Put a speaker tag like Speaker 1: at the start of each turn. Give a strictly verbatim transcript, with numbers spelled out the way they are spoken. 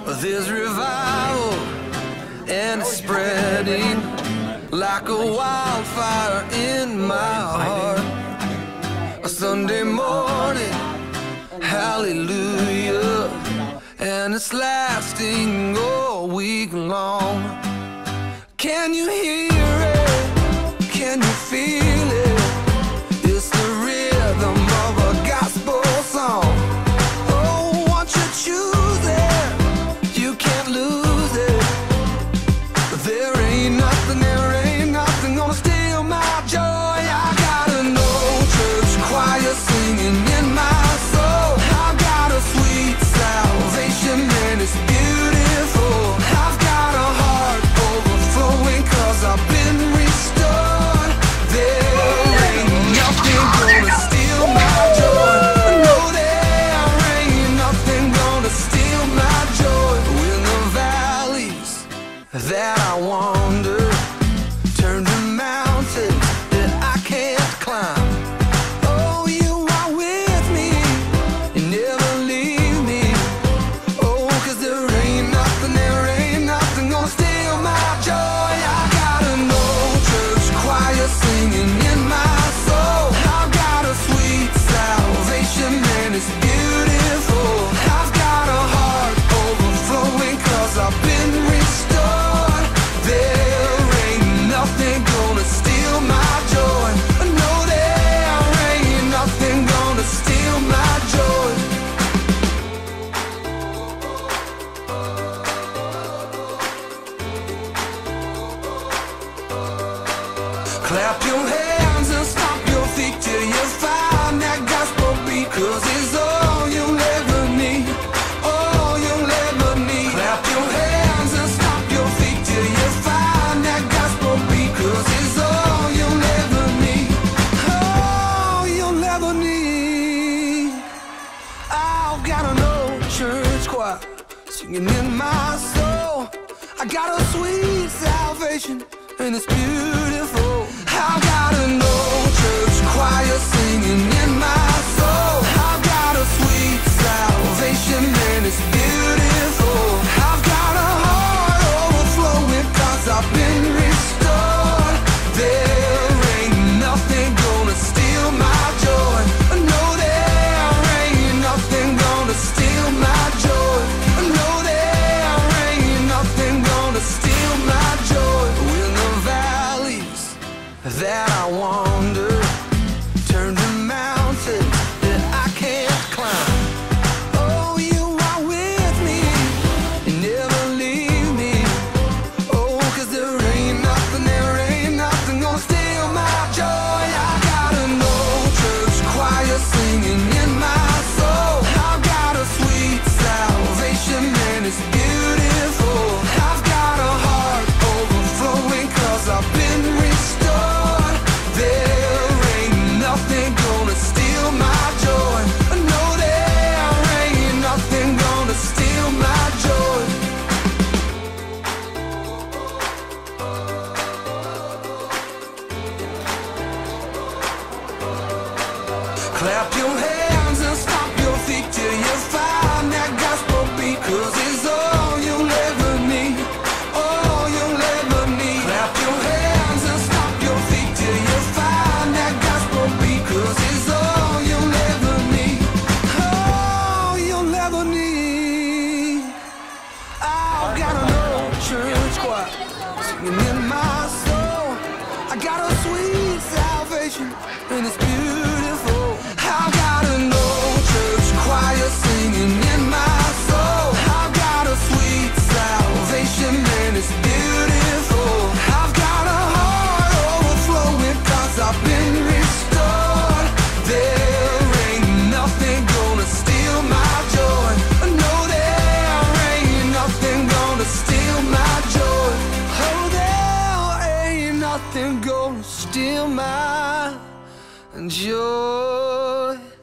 Speaker 1: There's revival and it's spreading like a wildfire in my heart. A Sunday morning, hallelujah, and it's lasting all week long. Can you hear it? Can you feel it? It's the rhythm of a gospel song. Oh, once you choose it, you can't lose it. There ain't nothing, there ain't nothing gonna steal my joy. I got an old church choir singing in my soul. I've got a sweet salvation and it's beautiful. I've got a heart overflowing 'cause I've been restored. There ain't nothing gonna steal my joy. No, there ain't nothing gonna steal my joy. When the valleys that I wander turn to mountains that I can't climb, oh, you are with me, you never leave me. Oh, 'cause there ain't nothing, there ain't nothing gonna steal my joy. I got an old church choir singing in my soul. I've got a sweet salvation and it's beautiful. I've got a heart overflowing 'cause I've been restored. There ain't nothing gonna steal my joy. No, there ain't nothing gonna steal my joy. Clap your hands and stomp your feet till you find that gospel beat, 'cause it's all you'll ever need, all you'll ever need. Clap your hands and stomp your feet till you find that gospel beat, 'cause it's all you'll ever need, all you'll ever need. I've got an old church choir singing in my soul. I got a sweet salvation and it's beautiful. I've got an old church choir singing in my soul. I've got a sweet salvation and it's beautiful. I've got a heart overflowing 'cause I've been restored. There ain't nothing gonna steal my joy. No, there ain't nothing gonna steal my joy. No, there ain't nothing gonna steal my joy. When the valleys that I wander turn to mountains that I can't climb, oh, you are with me, you never leave me. Oh, 'cause there ain't nothing, there ain't nothing gonna steal my joy. I got an old church choir singing in my soul. I've got a sweet salvation and it's beautiful. I've got a heart overflowing 'cause I've been restored. There ain't nothing gonna steal my joy. No, there ain't nothing gonna steal my joy. Clap your hands and stomp your feet till you find that gospel beat, 'cause it's all you'll ever need, all you'll ever need. Clap your hands and stomp your feet till you find that gospel beat, 'cause it's all you'll ever need, all you'll ever need. I've got an old church choir singing in my soul. I got a sweet salvation and it's beautiful. I've got an old church choir singing in my soul. I've got a sweet salvation and it's beautiful. I've got a heart overflowing 'cause I've been restored. There ain't nothing gonna steal my joy. No, there ain't nothing gonna steal my joy. Oh, there ain't nothing gonna steal my joy.